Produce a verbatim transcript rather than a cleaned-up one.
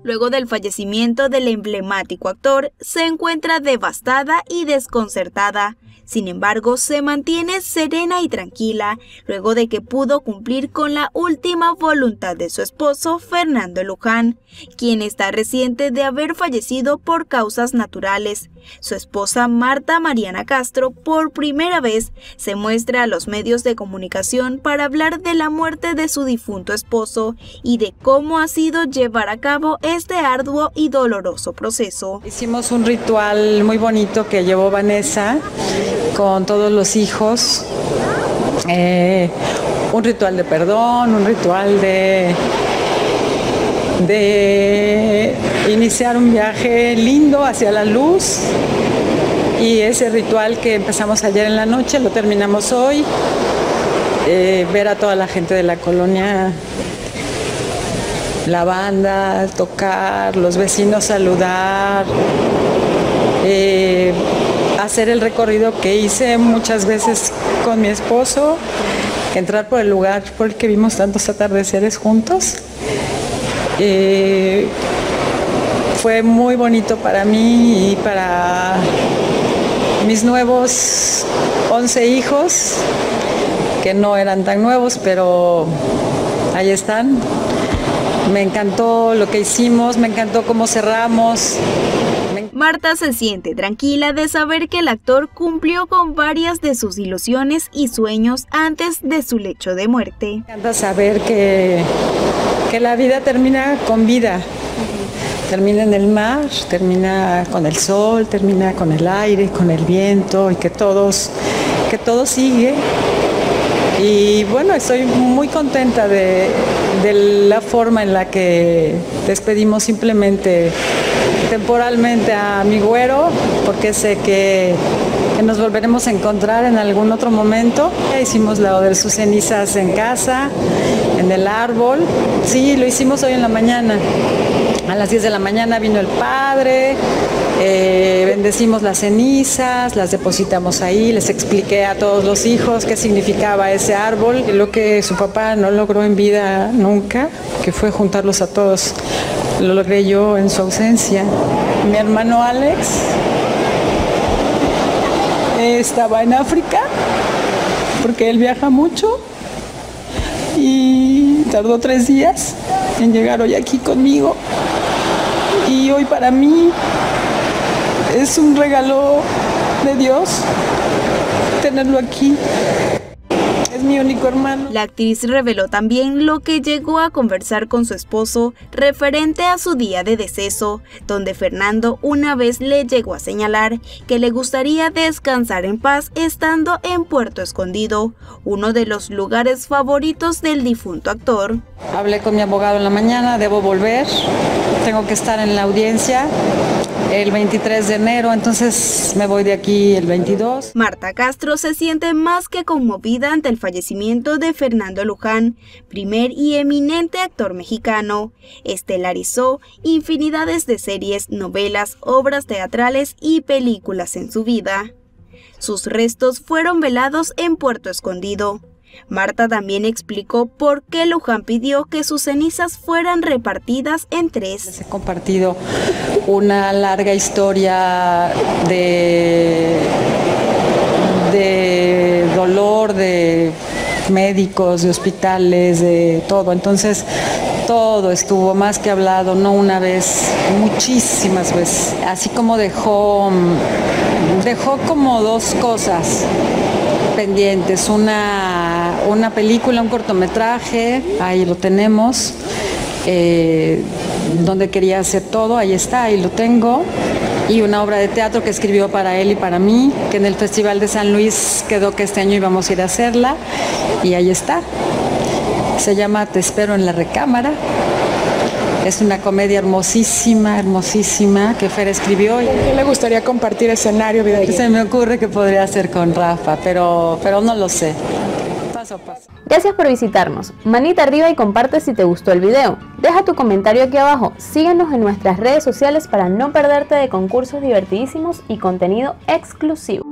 Luego del fallecimiento del emblemático actor, se encuentra devastada y desconcertada. Sin embargo, se mantiene serena y tranquila, luego de que pudo cumplir con la última voluntad de su esposo, Fernando Luján, quien está reciente de haber fallecido por causas naturales. Su esposa, Marta Mariana Castro, por primera vez se muestra a los medios de comunicación para hablar de la muerte de su difunto esposo y de cómo ha sido llevar a cabo este arduo y doloroso proceso. Hicimos un ritual muy bonito que llevó Vanessa con todos los hijos, eh, un ritual de perdón, un ritual de, de iniciar un viaje lindo hacia la luz, y ese ritual que empezamos ayer en la noche lo terminamos hoy. Eh, ver a toda la gente de la colonia, la banda, tocar, los vecinos saludar, eh, hacer el recorrido que hice muchas veces con mi esposo, entrar por el lugar por el que vimos tantos atardeceres juntos. Eh, fue muy bonito para mí y para mis nuevos once hijos, que no eran tan nuevos, pero ahí están. Me encantó lo que hicimos, me encantó cómo cerramos. Marta se siente tranquila de saber que el actor cumplió con varias de sus ilusiones y sueños antes de su lecho de muerte. Me encanta saber que, que la vida termina con vida. Termina en el mar, termina con el sol, termina con el aire, con el viento, y que todos, que todo sigue. Y bueno, estoy muy contenta de, de la forma en la que despedimos simplemente temporalmente a mi güero, porque sé que, que nos volveremos a encontrar en algún otro momento. Hicimos lo de sus cenizas en casa, en el árbol. Sí, lo hicimos hoy en la mañana. A las diez de la mañana vino el padre, eh, bendecimos las cenizas, las depositamos ahí, les expliqué a todos los hijos qué significaba ese árbol, lo que su papá no logró en vida nunca, que fue juntarlos a todos. Lo logré yo en su ausencia. Mi hermano Alex eh, estaba en África, porque él viaja mucho, y tardó tres días en llegar hoy aquí conmigo. Y hoy para mí es un regalo de Dios tenerlo aquí. Es mi único hermano. La actriz reveló también lo que llegó a conversar con su esposo referente a su día de deceso, donde Fernando una vez le llegó a señalar que le gustaría descansar en paz estando en Puerto Escondido, uno de los lugares favoritos del difunto actor. Hablé con mi abogado en la mañana, debo volver, tengo que estar en la audiencia el veintitrés de enero, entonces me voy de aquí el veintidós. Marta Castro se siente más que conmovida ante el fallecimiento de Fernando Luján, primer y eminente actor mexicano. Estelarizó infinidades de series, novelas, obras teatrales y películas en su vida. Sus restos fueron velados en Puerto Escondido. Marta también explicó por qué Luján pidió que sus cenizas fueran repartidas en tres. He compartido una larga historia de, de dolor, de médicos, de hospitales, de todo. Entonces, todo estuvo más que hablado, no una vez, muchísimas veces. Así como dejó, dejó como dos cosas pendientes, una, una película, un cortometraje, ahí lo tenemos, eh, donde quería hacer todo, ahí está, ahí lo tengo, y una obra de teatro que escribió para él y para mí, que en el Festival de San Luis quedó que este año íbamos a ir a hacerla, y ahí está. Se llama Te espero en la recámara. Es una comedia hermosísima, hermosísima, que Fer escribió. ¿Con quién le gustaría compartir escenario? Se me ocurre que podría ser con Rafa, pero, pero no lo sé. Paso a paso. Gracias por visitarnos. Manita arriba y comparte si te gustó el video. Deja tu comentario aquí abajo. Síguenos en nuestras redes sociales para no perderte de concursos divertidísimos y contenido exclusivo.